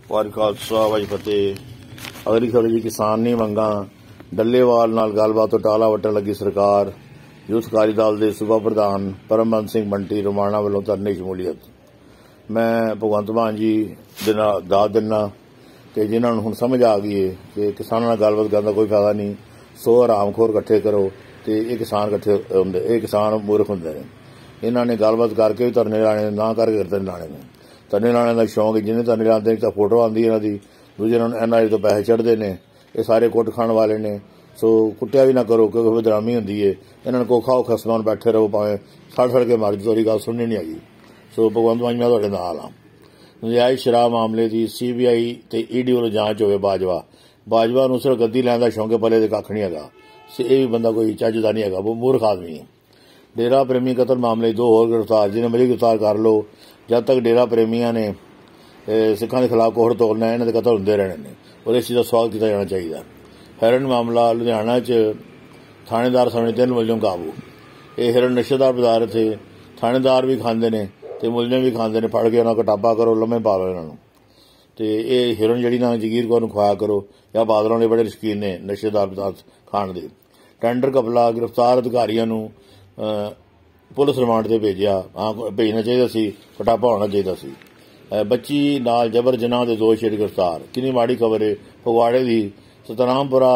वाहिगुरू खालसा वाहिगुरू फतेह। अगली खबर जी, किसान नहीं मंगा डल्लेवाल नाल गलबात तो टाला वट्टन लगी सरकार। यूथ अकाली दल के सूबा प्रधान परमबंस सिंह बंटी रोमाणा वालों धरने शमूलीयत। मैं भगवंत मान जी दाद दिना कि जिन्होंने हुण समझ आ गई है कि किसानों नाल गलबात करने का कोई फायदा नहीं। 100 हरामखोर इकट्ठे करो तो ये किसान इकट्ठे होंदे, ये किसान मूर्ख होंदे ने। इन्होंने गलबात करके भी धरने लाने, ना करके धरने लाने ने। धरने लाने का शौक है, जिन्हें धरने लाते तो फोटो आती इन्हों की, दूजे NRI तो पैसे चढ़ते हैं। ये सारे कुट खाण वाले ने। सो कुटिया भी ना करो क्योंकि बदनामी होंगी है। इन्होंने कोखा औखा समान बैठे रहो, भावें सड़ के मर जाओ, गल सुननी नहीं आई। सो भगवंत मान मैं तुहाडे नाल हाँ। नजायज शराब मामले की CBI ते ED वालों जांच होवे। बाजवा नूं सिर्फ गद्दी लैण दा शौक है, पले तो कख नहीं है। ये भी बंदा कोई चजदा नहीं है, वो मूर्ख आदमी है। डेरा प्रेमी कतल मामले 2 होर गिरफ्तार, जिन्हें मरी गिरफ्तार कर लो। जब तक डेरा प्रेमियों ने सिखों के खिलाफ कोहड़ तोड़ना है, इन्होंने कतल होंदे रहने ने और इस चीज़ का स्वागत किया जाना चाहिए। हिरन मामला लुधियाना च थानेदार समेत 3 मुलजम काबू। ये हिरन नशेदार पदार्थ थे, थानेदार भी खाते हैं तो मुलजम भी खाते हैं। फड़ के उन्होंने कटाबा करो, लम्मे पा लो इन्होंने। तो ये हिरन जी ना जगीर कौर खुआया करो, या बादलों ने बड़े शकीन ने नशेदार पदार्थ खाण के। टेंडर घपला, गिरफ्तार अधिकारियों पुलिस रिमांड से भेजा। हाँ, भेजना चाहिए सी, कटापा होना चाहिए सी। बच्ची नाल जबर जनाह के दोष गिरफ्तार। कितनी माड़ी खबर है। फगवाड़े की सतनामपुरा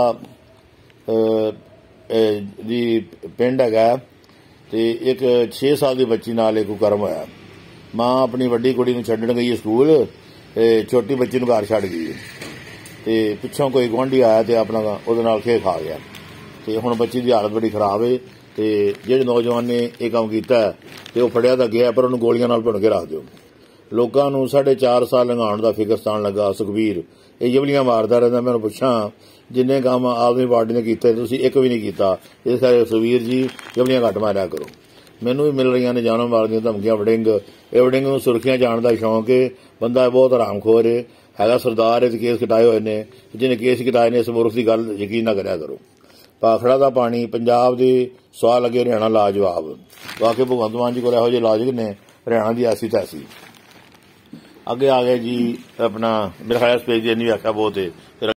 दी पिंड है तो एक 6 साल की बच्ची नाल एक कुकर्म होया। मां अपनी वड्डी कुड़ी नूं छड्डण गई है स्कूल, छोटी बच्ची नूं घर छड्ड गई ते पिछों कोई गुआढ़ी आया तो अपना उहदे नाल खेल खा गया। तो हुण बच्ची की हालत बड़ी खराब है। तो जिहड़े नौजवान ने यह काम किया तो वह फड़िया तो गया, पर उन्होंने गोलियां नाल भुन के रख दो। लोगों को 4.5 साल लंघाउण का फिकरस्तान लगा। सुखबीर ये जबलियां मारदा रहिंदा। मैं पुछां जिन्ने काम आदमी पार्टी ने किए तुसीं एक भी नहीं किया। इस करके सुखबीर जी जबलियां घट मारिया करो। मैनूं भी मिल रही ने जान मार दी धमकियां। वड़िंग वड़िंग नूं सुर्खियां जाण का शौक है। बंदा बहुत हरामखोर है, सरदार है, केस कटाए हुए ने। जिन्हें केस कटाए ने इस मुल्क की गल यकीन ना करिया करो। भाखड़ा का पानी पंजाब के सवाह लगे, हरियाणा लाजवाब। वाकई भगवंत मान जी को यहो जिहे लाजक ने, हरियाणा की ऐसी तैसी। अगे आ गए जी अपना मेरा ख्याल स्पेस की इन्नी व्याख्या बहुत है।